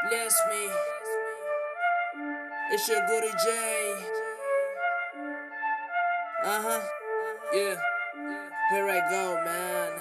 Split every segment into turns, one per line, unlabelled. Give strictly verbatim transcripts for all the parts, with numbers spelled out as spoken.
Bless me. It's your Goody J. Uh huh. Yeah. Here I go, man.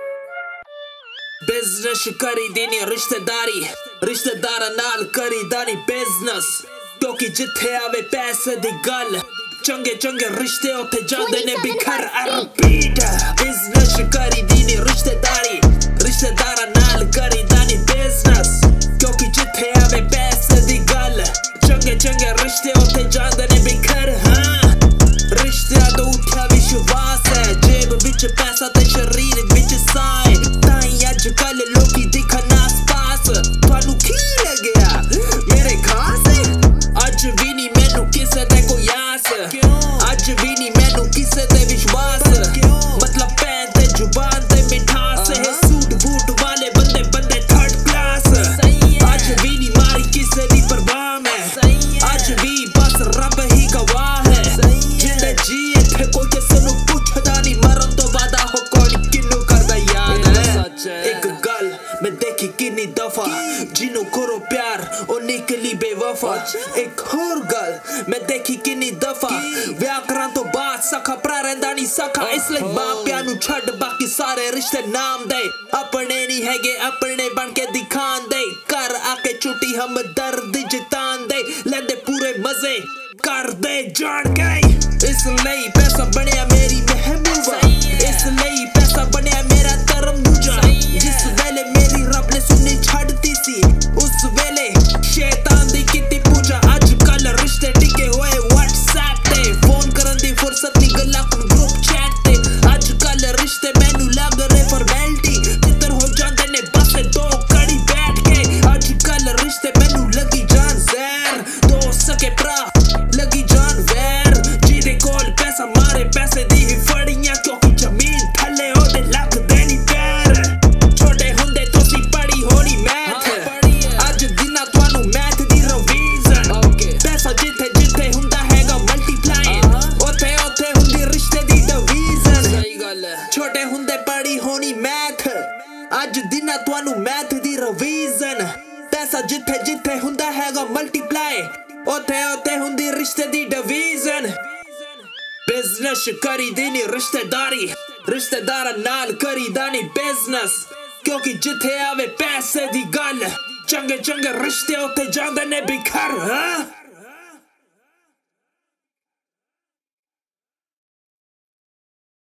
Business करी देनी रिश्तेदारी रिश्तेदारा नाल करी दानी business क्योंकि जिथे आवे पैसे दी गल चंगे चंगे रिश्ते उथे जांदे ने बिखर I repeat business करी देनी रिश्तेदारी रिश्तेदारा नाल करी दानी business क्योंकि जिथे आवे पैसे दी गल चंगे चंगे रिश्ते उथे जांदे ने बिखर हाँ रिश्ते तो उठा विश्वास है जेब विच पैसा ते शरीर विच साए ताई अजकल लोकी दिखन आस पास थानू की लगया मेरे खास अज भी नहीं मैनू किसे ते कोई आस अज भी नहीं मैनू किसे ते विश्वास मतलब पैन ते जुबान ते मिठास है सूट बूट वाले बंदे बंदे थर्ड क्लास अज भी नहीं मारी किसे दी परवाह में अज भी बस रब ही गवाह है जिंदे जी इत्थे कोई किसे नू पुछदा नहीं मरन तो वादा हो कोई किन्नू करदा याद है एक गल मैं देखी किन्नी दफा जिन्नू करो प्यार ओ निकली बेवफा एक होर गल मैं देखी किन्नी दफा विआह करां तो बाद सखा भरा रहिंदा नहीं सखा इसलिए मां प्यार नू छड्ड बाकी सारे रिश्ते नाम दे अपने नहीं हैगे अपने बन के दिखान दे कर आके छुट्टी हम दर्द जितान दे लेंदे पूरे मजे कर दे जान गए इसलिए पैसा बनया मेरी महबूबा इसलिए पैसा बनया मेरा धर्म दूजा जिस वेले मेरी रब ने सुननी छड्डती सी उस वेले शैतान दी कीती पूजा अजकल रिश्ते टिके होए व्हाट्सएप ते फोन करन दी फुर्सत नहीं गल्लां ग्रुप चैट ते अजकल रिश्ते मैनू लग रहे फॉर्मेलिटी तितर हो जांदे ने बस दो कड़ी बैठ के अजकल रिश्ते मैनू लगी जान जहर दो सके भरा लगी जान वैर जिदे कोल पैसा मारे पैसे दी ही फड़ियां क्योंकि जमीन थल्ले ओदे लग देनी पैर छोटे हुंदे तुसी पढ़ी होनी मैथ अज दिना तुहानू मैथ दी रिवीजन पैसा जिथे जिथे हुंदा हैगा मल्टीप्लाई ओथे ओथे हुंदी रिश्ते दी डिवीजन सही गल है छोटे हुंदे पढ़ी होनी मैथ अज दिना तुहानू मैथ दी रिवीजन पैसा जिथे जिथे हुंदा हैगा मल्टीप्लाई ओथे ओथे हुंदी रिश्ते दी डिवीजन बिजनेस करी देनी रिश्तेदारी रिश्तेदारा नाल करी दानी बिजनेस क्योंकि जिथे आवे पैसे दी गल चंगे चंगे रिश्ते ओथे जांदे ने बिखर हाँ